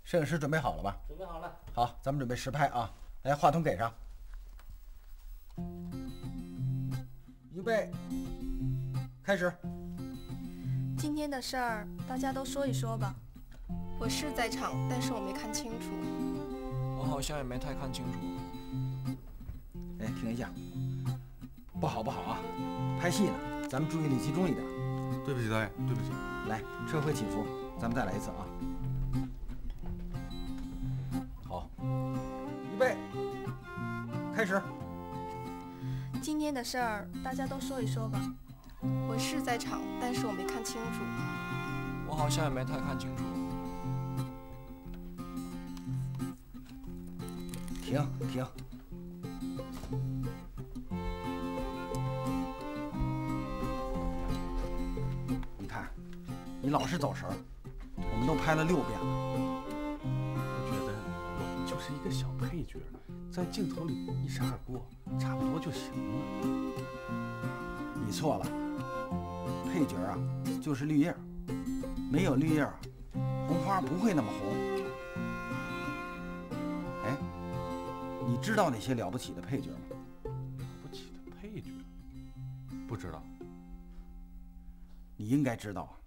摄影师准备好了吧？ 准备好了。 好，咱们准备实拍啊！来，话筒给上。预备，开始。 今天的事儿，大家都说一说吧。 我是在场，但是我没看清楚。 我好像也没太看清楚。 哎，停一下，不好啊！拍戏呢，咱们注意力集中一点。 对不起，导演，对不起。 来，车回起伏，咱们再来一次啊！好，预备，开始。 今天的事儿，大家都说一说吧。 我是在场，但是我没看清楚。 我好像也没太看清楚。 停。你看，你老是走神儿，我们都拍了6遍了。 我觉得我就是一个小配角，在镜头里一闪而过，差不多就行了。 你错了，配角啊就是绿叶，没有绿叶，红花不会那么红。哎，你知道那些了不起的配角吗？ 了不起的配角？不知道。 你应该知道啊。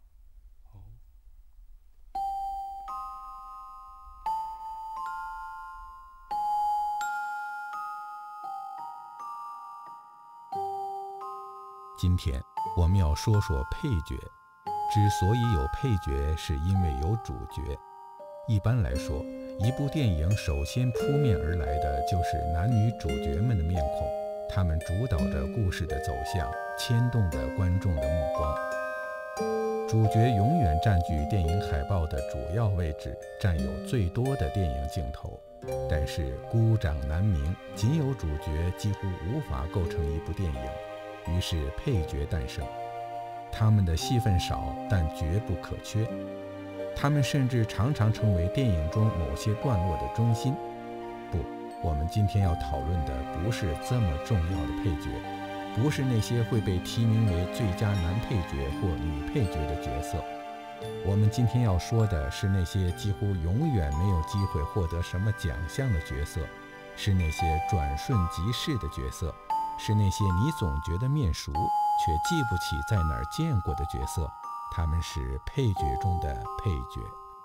今天我们要说说配角。之所以有配角，是因为有主角。一般来说，一部电影首先扑面而来的就是男女主角们的面孔，他们主导着故事的走向，牵动着观众的目光。主角永远占据电影海报的主要位置，占有最多的电影镜头。但是孤掌难鸣，仅有主角几乎无法构成一部电影，于是配角诞生。他们的戏份少，但绝不可缺。他们甚至常常成为电影中某些段落的中心。不，我们今天要讨论的不是这么重要的配角，不是那些会被提名为最佳男配角或女配角的角色。我们今天要说的是那些几乎永远没有机会获得什么奖项的角色，是那些转瞬即逝的角色，是那些你总觉得面熟却记不起在哪儿见过的角色。他们是配角中的配角。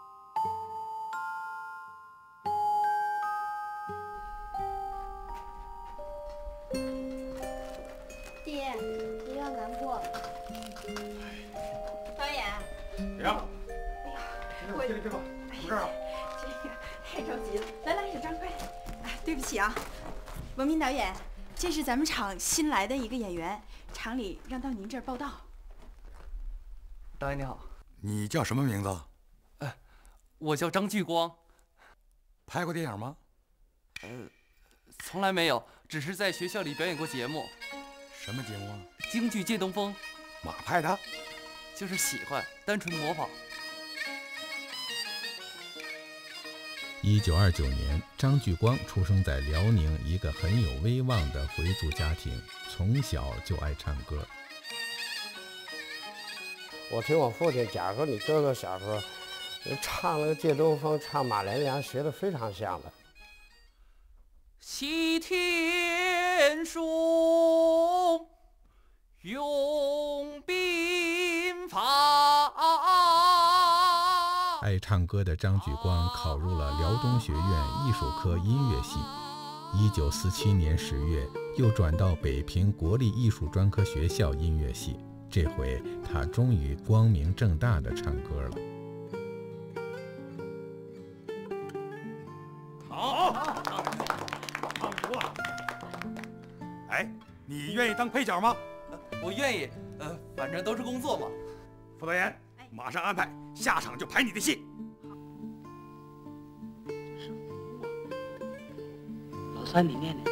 爹，不要难过。导演。 别让。 哎呀， 这吧，从这儿啊。 这个太着急了，来，小张快。哎，对不起啊，文明导演，这是咱们厂新来的一个演员，厂里让到您这儿报道。 导演你好。 你叫什么名字？ 我叫张巨光。 拍过电影吗？ 从来没有，只是在学校里表演过节目。 什么节目啊？ 京剧借东风。 马派的？ 就是喜欢，单纯模仿。 1929年，张巨光出生在辽宁一个很有威望的回族家庭，从小就爱唱歌。 我听我父亲讲说，你哥哥小时候唱那个《借东风》，唱马连良，学得非常像的。 西天书，用兵法。 爱唱歌的张巨光考入了辽东学院艺术科音乐系。1947年10月，又转到北平国立艺术专科学校音乐系。这回他终于光明正大地唱歌了。 好，唱足了。哎，你愿意当配角吗？ 我愿意，反正都是工作嘛。 副导演，马上安排，下场就拍你的戏。 老三，你念念。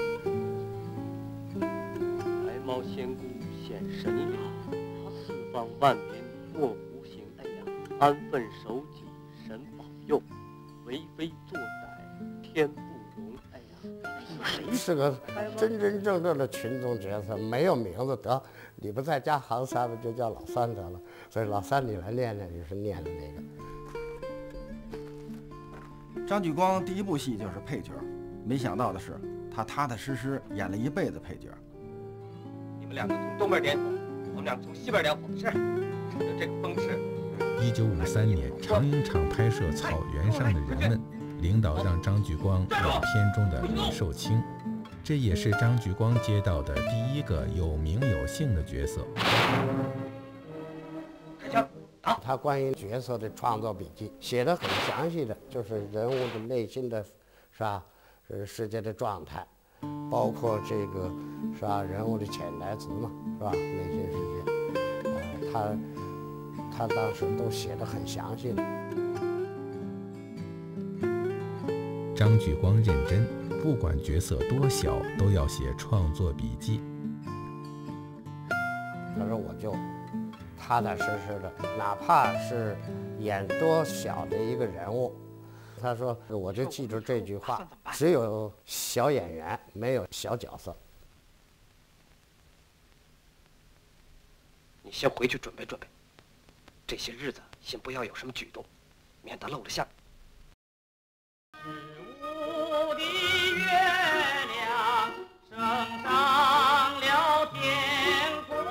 白毛仙姑显神雅。四方万民莫胡行，哎呀，安分守己，神保佑；为非作歹，天不容，哎呀。 谁是个真真正正的群众角色？没有名字得，你不再加行三吧，就叫老三得了。所以老三，你来念念，你是念的那个。 张举光第一部戏就是配角，没想到的是，他踏踏实实演了一辈子配角。 你们两个从东边点火，我们两个从西边点火。是，趁着这个风势。 1953年，长影厂拍摄《草原上的人们》，领导让张举光演片中的李寿清，这也是张举光接到的第一个有名有姓的角色。 开枪！ 他关于角色的创作笔记写得很详细的，就是人物的内心的，是吧？世界的状态，包括这个，是吧？人物的潜台词嘛，是吧？内心世界，他当时都写得很详细的。 张举光认真，不管角色多小，都要写创作笔记。 他说我就踏踏实实的，哪怕是演多小的一个人物，他说我就记住这句话：只有小演员，没有小角色。 你先回去准备准备，这些日子先不要有什么举动，免得露了相。 日的月亮升上了天空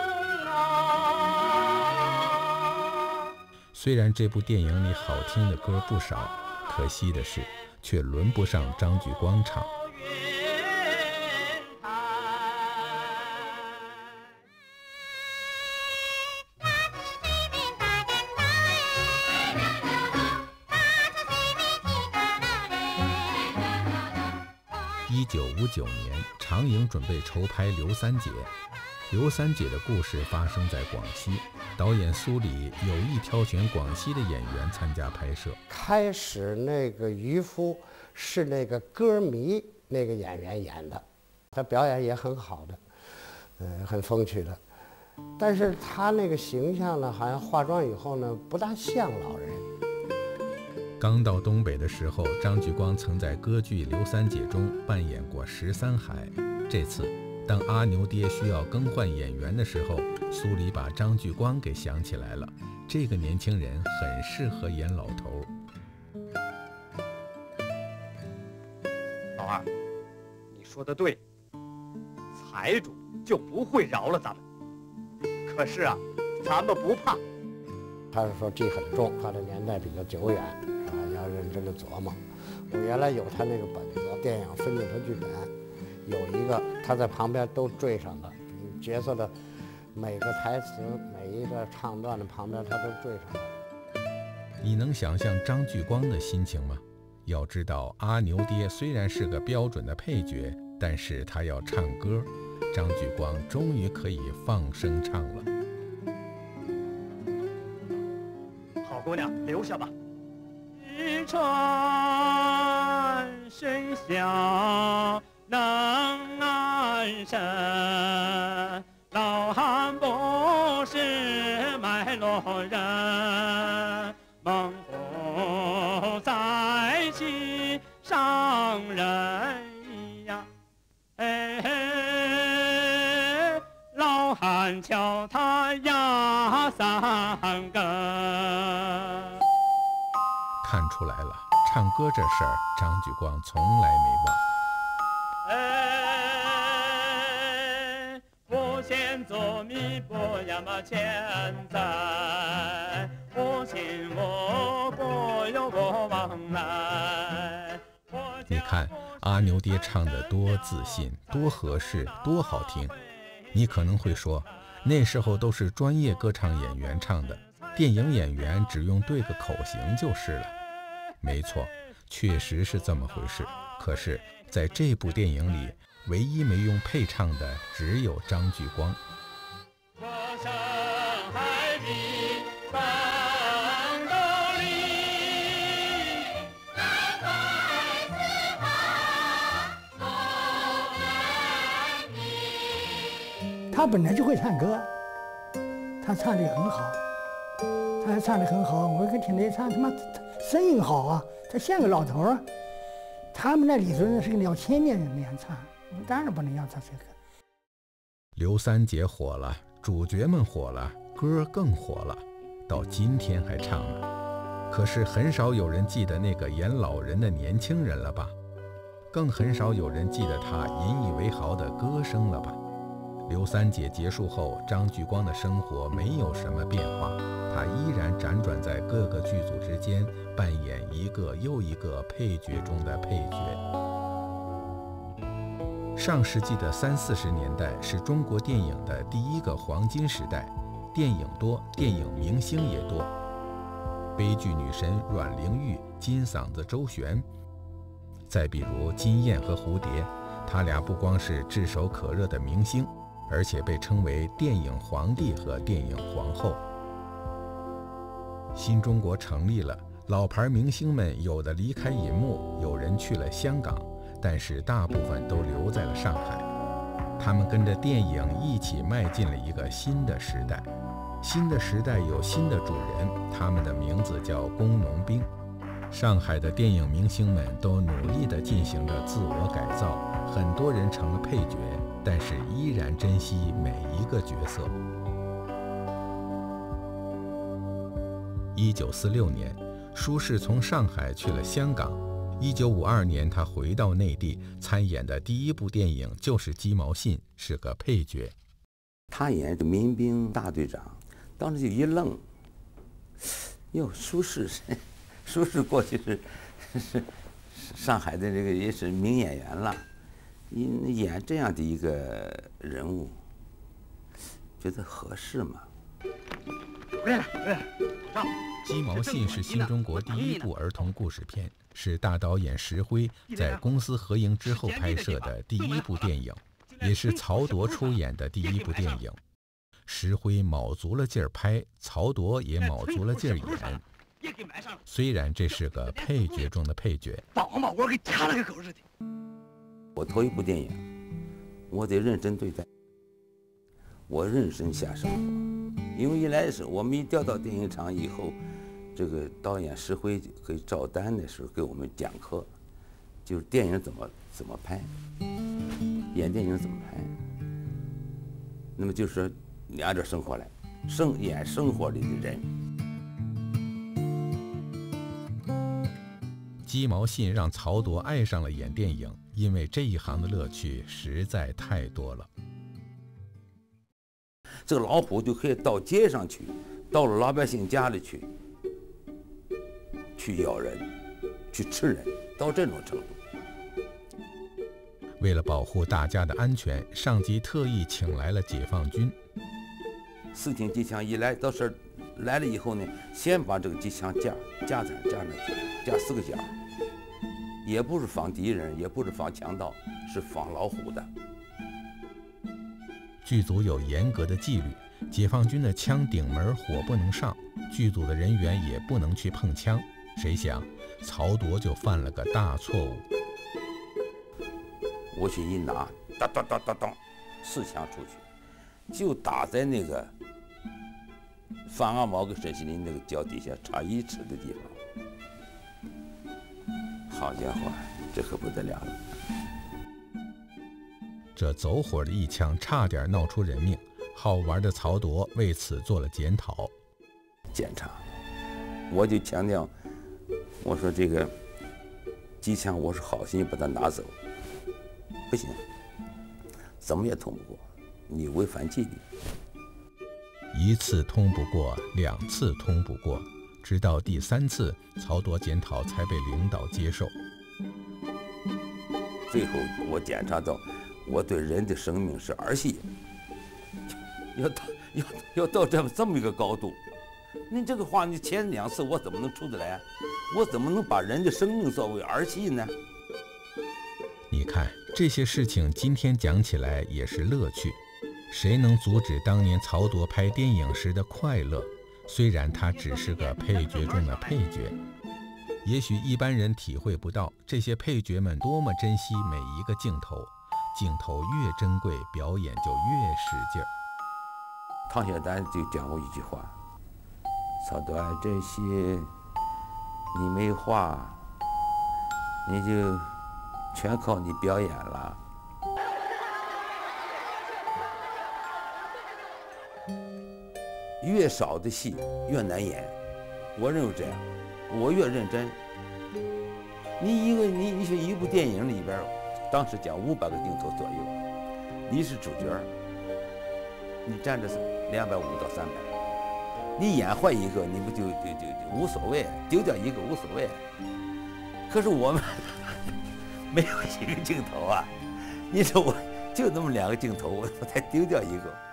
啊。 虽然这部电影里好听的歌不少，可惜的是，却轮不上张举光唱。1959年，长影准备筹拍《刘三姐》。刘三姐的故事发生在广西，导演苏里有意挑选广西的演员参加拍摄。 开始那个渔夫是那个歌迷那个演员演的，他表演也很好的，很风趣的，但是他那个形象呢，好像化妆以后呢，不大像老人。 刚到东北的时候，张举光曾在歌剧《刘三姐》中扮演过13海。这次，当阿牛爹需要更换演员的时候，苏里把张举光给想起来了。这个年轻人很适合演老头。 老二，你说的对，财主就不会饶了咱们。可是啊，咱们不怕。 他是说记很重，他的年代比较久远。要认真的琢磨。我原来有他那个本子，电影分镜头剧本，有一个他在旁边都缀上了角色的每个台词，每一个唱段的旁边他都缀上了。 你能想象张举光的心情吗？要知道，阿牛爹虽然是个标准的配角，但是他要唱歌，张举光终于可以放声唱了。 好姑娘，留下吧。 日川身小能安身，老汉不是卖路人，猛虎在其上人呀。老汉瞧他压3根。 看出来了，唱歌这事儿，张举光从来没忘。我先做米不要么钱财，我心我不由我往来。 你看阿牛爹唱得多自信，多合适，多好听。你可能会说，那时候都是专业歌唱演员唱的，电影演员只用对个口型就是了。没错，确实是这么回事。可是，在这部电影里，唯一没用配唱的只有张举光。 他本来就会唱歌，他唱得很好，他唱得很好。我跟听他唱，他妈声音好啊，他像个老头啊。他们那里头是个聊千年人那样唱，我当然不能要他这个。 刘三姐火了，主角们火了，歌更火了，到今天还唱呢。 可是很少有人记得那个演老人的年轻人了吧？更很少有人记得他引以为豪的歌声了吧？刘三姐结束后，张聚光的生活没有什么变化，他依然辗转在各个剧组之间，扮演一个又一个配角中的配角。上世纪的30、40年代是中国电影的第一个黄金时代，电影多，电影明星也多。悲剧女神阮玲玉、金嗓子周璇，再比如金燕和蝴蝶，他俩不光是炙手可热的明星，而且被称为电影皇帝和电影皇后。新中国成立了，老牌明星们有的离开银幕，有人去了香港，但是大部分都留在了上海。他们跟着电影一起迈进了一个新的时代。新的时代有新的主人，他们的名字叫工农兵。上海的电影明星们都努力地进行着自我改造，很多人成了配角，但是依然珍惜每一个角色。1946年，舒适从上海去了香港。1952年，他回到内地，参演的第一部电影就是《鸡毛信》，是个配角。 他演民兵大队长，当时就一愣，哟，舒适过去是上海的这个也是名演员了，你演这样的一个人物，觉得合适吗？ 鸡毛信是新中国第一部儿童故事片，是大导演石辉在公私合营之后拍摄的第一部电影，也是曹铎出演的第一部电影。石辉卯足了劲儿拍，曹铎也卯足了劲儿演。虽然这是个配角中的配角， 把王宝国给掐了个狗似的。我头一部电影，我得认真对待，我认真下生活。因为一来是我们一调到电影厂以后，这个导演石辉给赵丹的时候给我们讲课，就是电影怎么拍，演电影怎么拍。那么就是说你按照生活来，演生活里的人。 鸡毛信让曹铎爱上了演电影，因为这一行的乐趣实在太多了。 这个老虎就可以到街上去，到了老百姓家里去咬人，去吃人，到这种程度。 为了保护大家的安全，上级特意请来了解放军。 4挺机枪一来到这儿来了以后呢，先把这个机枪架上去，架4个架，也不是防敌人，也不是防强盗，是防老虎的。 剧组有严格的纪律，解放军的枪顶门火不能上，剧组的人员也不能去碰枪。谁想曹铎就犯了个大错误。 我去一拿，当当当当当，4枪出去，就打在那个范阿毛跟沈锡林那个脚底下差1尺的地方。好家伙，这可不得了了！ 这走火的一枪差点闹出人命，好玩的曹铎为此做了检讨。 检查，我就强调，我说这个机枪我是好心把它拿走，不行，怎么也通不过，你违反纪律。 1次通不过，2次通不过，直到第3次，曹铎检讨才被领导接受。 最后我检查到，我对人的生命是儿戏，要到这么一个高度。你这个话，你前2次我怎么能出得来？我怎么能把人的生命作为儿戏呢？ 你看这些事情，今天讲起来也是乐趣。谁能阻止当年曹铎拍电影时的快乐？虽然他只是个配角中的配角，也许一般人体会不到这些配角们多么珍惜每一个镜头，镜头越珍贵，表演就越使劲儿。 唐小丹就讲过一句话：“曹铎啊，这些你没画，你就全靠你表演了。”越少的戏越难演，我认为这样。 我越认真。你说一部电影里边，当时讲500个镜头左右，你是主角，你站着250到300，你演坏一个，你不就无所谓，丢掉一个无所谓。可是我们没有几个镜头啊，你说我就那么2个镜头，我才丢掉一个。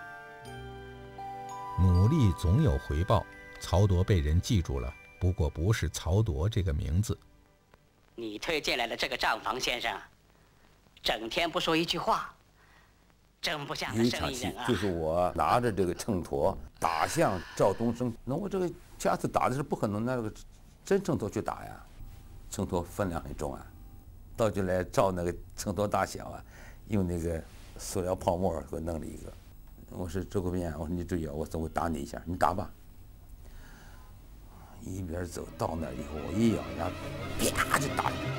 努力总有回报，曹铎被人记住了，不过不是曹铎这个名字。 你推荐来的这个账房先生，整天不说一句话，真不像个生意人啊。 就是我拿着这个秤砣打向赵东升，那我这个下次打的是不可能拿这个真秤砣去打呀，秤砣分量很重啊，到就来照那个秤砣大小啊，用那个塑料泡沫给我弄了一个。我说周国斌，我说你注意，我总会打你一下，你打吧。一边走到那以后，我一咬牙，啪就打你。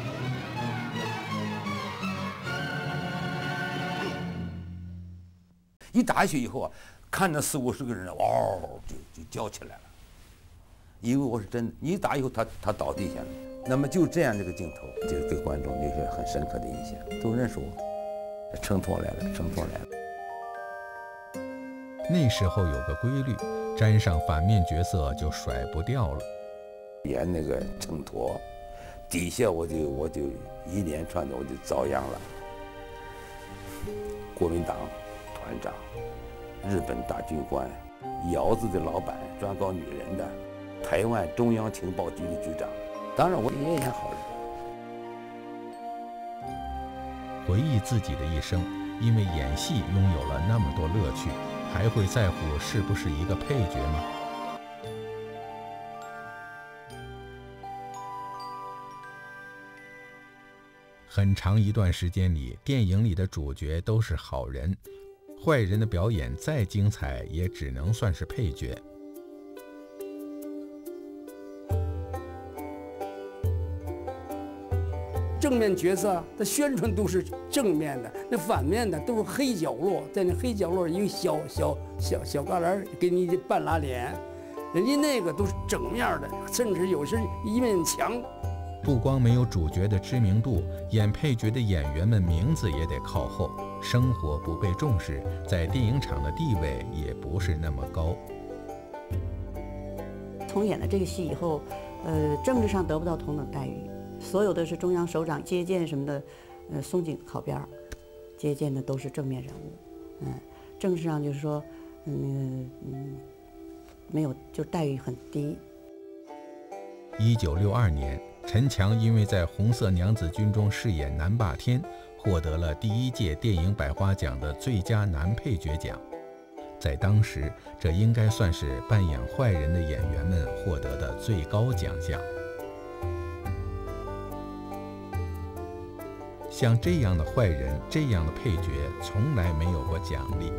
一打下去以后啊，看着40-50个人，嗷就叫起来了。因为我是真的，你一打以后他倒地下了。那么就这样这个镜头，就给观众留下很深刻的印象，都认识我。秤砣来了，秤砣来了。 那时候有个规律，沾上反面角色就甩不掉了。 演那个秤砣，底下我就一连串的我就遭殃了。国民党团长、日本大军官、窑子的老板、专搞女人的、台湾中央情报局的局长，当然我也演好人。 回忆自己的一生，因为演戏拥有了那么多乐趣，还会在乎是不是一个配角吗？很长一段时间里，电影里的主角都是好人，坏人的表演再精彩，也只能算是配角。 正面角色的宣传都是正面的，那反面的都是黑角落，在那黑角落一个小旮旯给你半拉脸，人家那个都是整面的，甚至有时一面墙。 不光没有主角的知名度，演配角的演员们名字也得靠后，生活不被重视，在电影厂的地位也不是那么高。 从演了这个戏以后，政治上得不到同等待遇，所有的是中央首长接见什么的，松井靠边儿，接见的都是正面人物，政治上就是说，没有，就待遇很低。 1962年，陈强因为在《红色娘子军》中饰演南霸天，获得了第1届电影百花奖的最佳男配角奖。在当时，这应该算是扮演坏人的演员们获得的最高奖项。像这样的坏人，这样的配角，从来没有过奖励。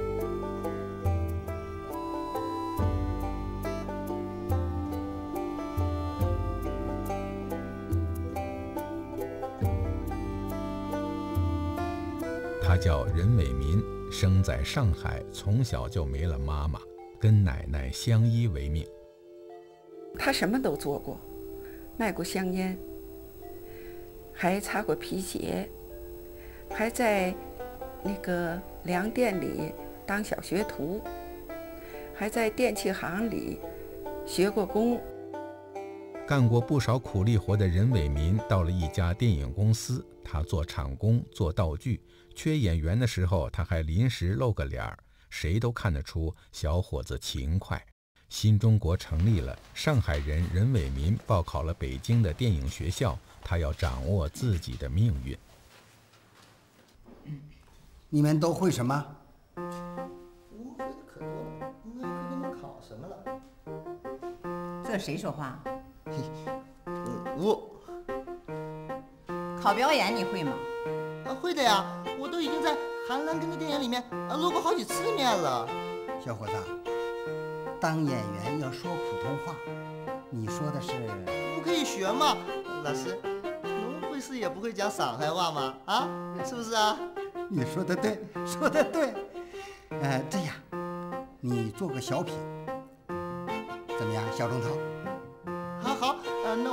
他叫任伟民，生在上海，从小就没了妈妈，跟奶奶相依为命。 他什么都做过，卖过香烟，还擦过皮鞋，还在那个粮店里当小学徒，还在电器行里学过工。 干过不少苦力活的任伟民到了一家电影公司，他做场工，做道具，缺演员的时候他还临时露个脸儿，谁都看得出小伙子勤快。新中国成立了，上海人任伟民报考了北京的电影学校，他要掌握自己的命运。 你们都会什么？ 我会的可多了，我可给你们考什么了？ 这谁说话？ 我考表演你会吗？ 会的呀，我都已经在《韩兰根》的电影里面露过好几次面了。 小伙子，当演员要说普通话，你说的是？ 不可以学嘛，老师，农会士也不会讲上海话吗？啊，是不是啊？ 你说的对，说的对。这样，你做个小品，怎么样，小钟涛？ 好，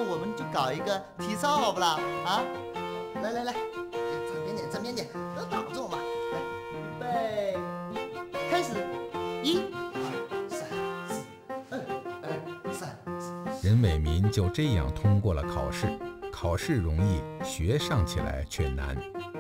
搞一个体操好不啦？啊，来，正面点，都挡住嘛。来，预备，开始，1、2、3、4，2、2、3。 任伟民就这样通过了考试。考试容易，学上起来却难。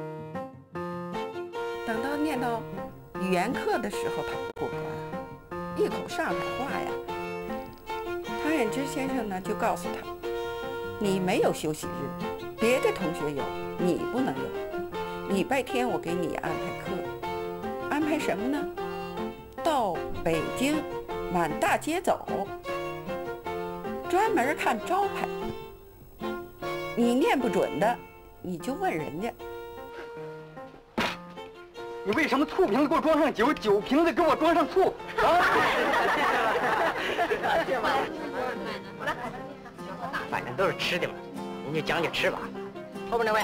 等到念到语言课的时候，他不过关，一口上海话呀。唐衍之先生呢就告诉他，你没有休息日，别的同学有，你不能有。礼拜天我给你安排课，安排什么呢？到北京满大街走，专门看招牌。你念不准的，你就问人家。 你为什么醋瓶子给我装上酒，酒瓶子给我装上醋？ 反正都是吃的嘛，您就讲究吃吧。后边那位，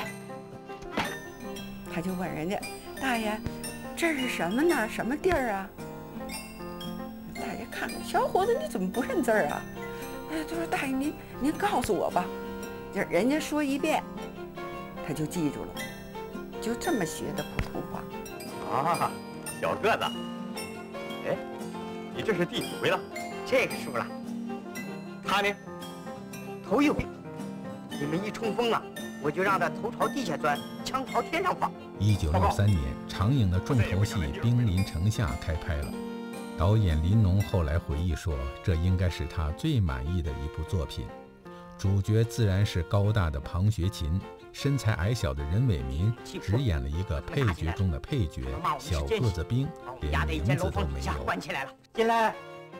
他就问人家，大爷，这是什么呢？什么地儿啊？大爷看，小伙子你怎么不认字儿啊？他说大爷您告诉我吧。就人家说一遍，他就记住了，就这么学的普通话。 啊，小个子，哎，你这是第几回了？这个输了。他呢？头一回。你们一冲锋啊，我就让他头朝地下钻，枪朝天上放。 1963年，长影的重头戏《兵临城下》开拍了。导演林农后来回忆说，这应该是他最满意的一部作品。主角自然是高大的庞学勤，身材矮小的任伟民只演了一个配角中的配角，小个子兵，连名字都没有。 关起来了，进来。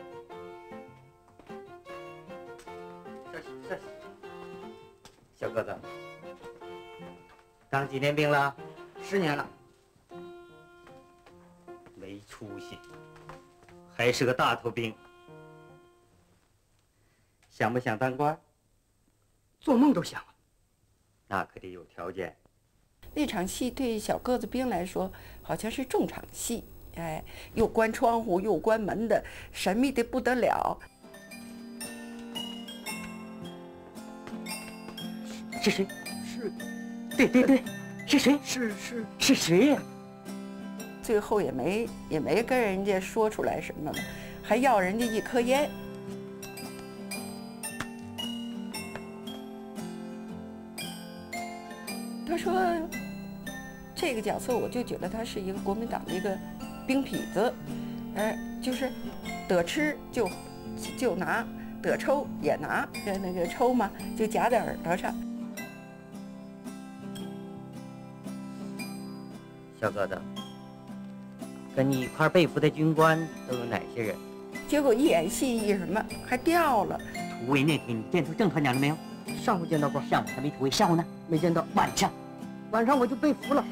这，小个子，当几年兵了？10年了。没出息，还是个大头兵。想不想当官？做梦都想啊，那可得有条件。 那场戏对小个子兵来说好像是重场戏，哎，又关窗户又关门的，神秘的不得了。 是谁？是，对，是谁？是谁呀？ 最后也没跟人家说出来什么了，还要人家一颗烟。他说，这个角色我就觉得他是一个国民党的一个兵痞子，就是得吃就拿，得抽也拿，那个抽嘛就夹在耳朵上。 小个子，跟你一块被俘的军官都有哪些人？ 结果一演戏一什么还掉了。 突围那天你见到郑团长了没有？上午见到过，上午还没突围，下午呢？没见到。晚上我就被俘了。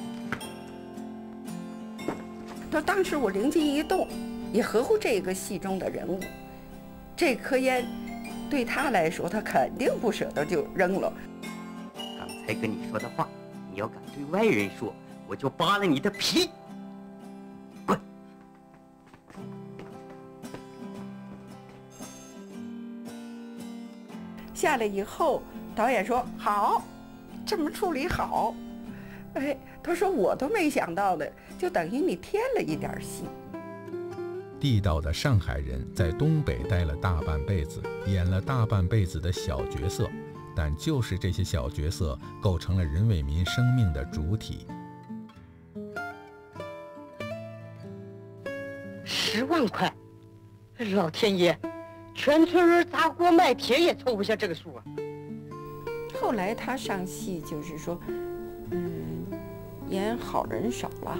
当时我灵机一动，也合乎这个戏中的人物。这颗烟对他来说，他肯定不舍得就扔了。 刚才跟你说的话，你要敢对外人说，我就扒了你的皮。滚！ 下来以后，导演说好。这么处理好，哎，他说我都没想到的，就等于你添了一点戏。 地道的上海人在东北待了大半辈子，演了大半辈子的小角色，但就是这些小角色构成了任伟民生命的主体。 10万块，老天爷，全村人砸锅卖铁也凑不下这个数啊！ 后来他上戏就是说，演好人少了，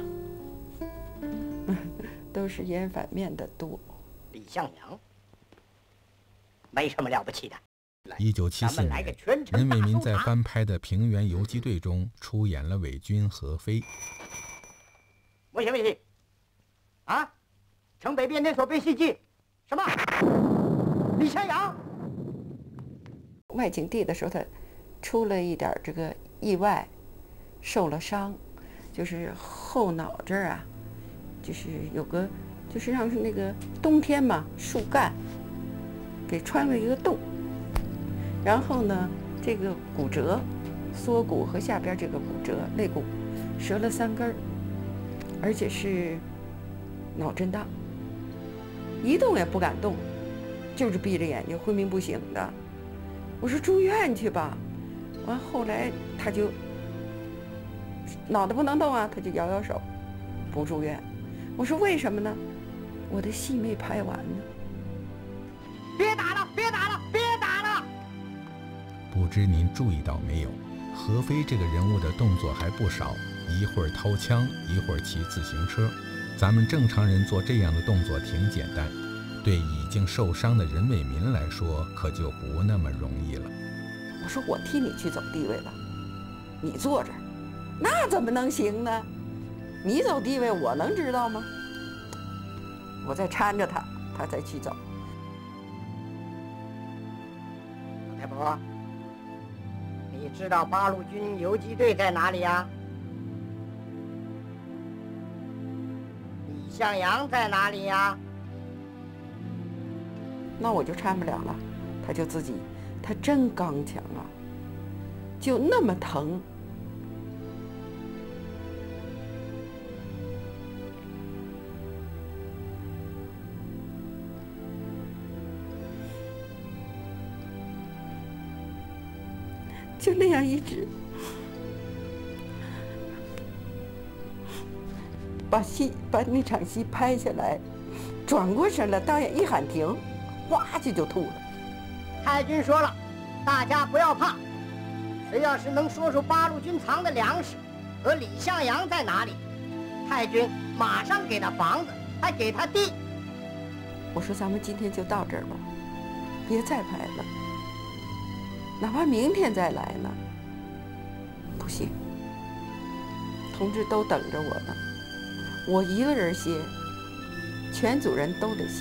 都是演反面的多。 李向阳没什么了不起的。 1974年，任伟民在翻拍的《平原游击队》中出演了伪军何飞。 问题啊！城北变电所被袭击，什么？李向阳。 外景地的时候，他出了一点这个意外，受了伤，就是后脑这儿啊，就是有个，就是让那个冬天嘛，树干给穿了一个洞，然后呢， 这个骨折，锁骨和下边这个骨折，肋骨折了3根儿，而且是脑震荡，一动也不敢动，就是闭着眼睛，昏迷不醒的。我说住院去吧，完后来他就脑袋不能动啊，他就摇摇手，不住院。我说为什么呢？我的戏没拍完呢。 别打了，别打了，别打了！ 不知您注意到没有，何非这个人物的动作还不少，一会儿掏枪，一会儿骑自行车。咱们正常人做这样的动作挺简单，对已经受伤的任伟民来说可就不那么容易了。 我说我替你去走地位吧，你坐这儿，那怎么能行呢？你走地位我能知道吗？我再搀着他，他再去走。 老太婆，你知道八路军游击队在哪里呀？李向阳在哪里呀？ 那我就搀不了了，他就自己，他真刚强啊，就那么疼。就那样一直把那场戏拍下来，转过身来，导演一喊停，哗就吐了。 太君说了，大家不要怕，谁要是能说出八路军藏的粮食和李向阳在哪里，太君马上给他房子，还给他地。 我说咱们今天就到这儿吧，别再拍了。哪怕明天再来呢，不行，同志都等着我呢。我一个人歇，全组人都得歇，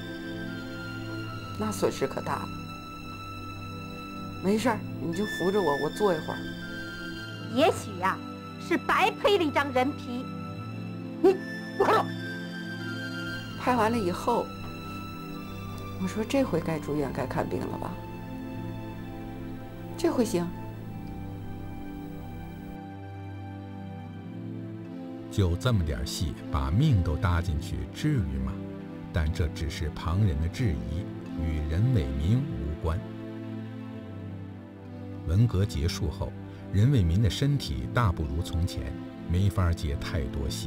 那损失可大了。没事儿，你就扶着我，我坐一会儿。 也许呀，是白配了一张人皮。你不看了。 拍完了以后，我说这回该住院该看病了吧？这回行。 就这么点戏，把命都搭进去，至于吗？但这只是旁人的质疑，与任伟民无关。文革结束后，任伟民的身体大不如从前，没法接太多戏。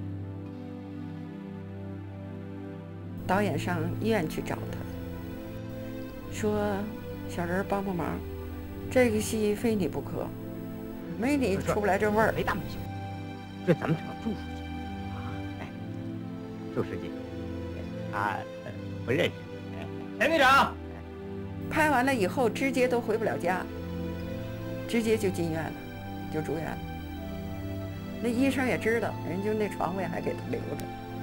导演上医院去找他，说：“小人帮帮忙。”这个戏非你不可，没你出不来这味儿。 没大没小，这咱们厂朱书记啊，哎，朱书记，他不认识。陈队长， 拍完了以后，直接都回不了家，直接就进院了，就住院了。那医生也知道，人就那床位还给他留着。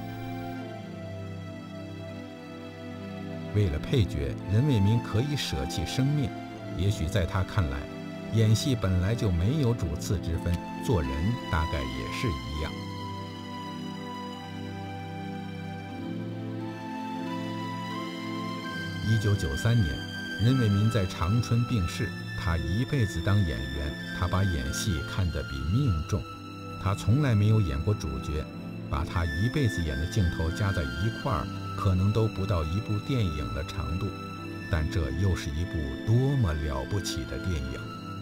为了配角，任伟民可以舍弃生命。也许在他看来，演戏本来就没有主次之分，做人大概也是一样。1993年，任伟民在长春病逝。他一辈子当演员，他把演戏看得比命重。他从来没有演过主角，把他一辈子演的镜头加在一块儿，可能都不到一部电影的长度。但这又是一部多么了不起的电影！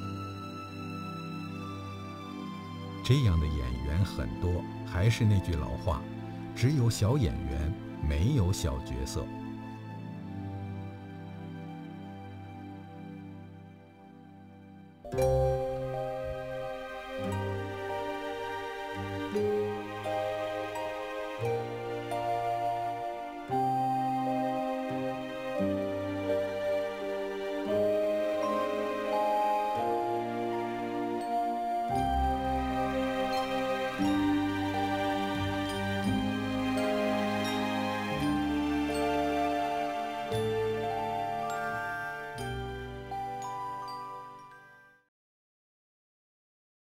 这样的演员很多，还是那句老话，只有小演员，没有小角色。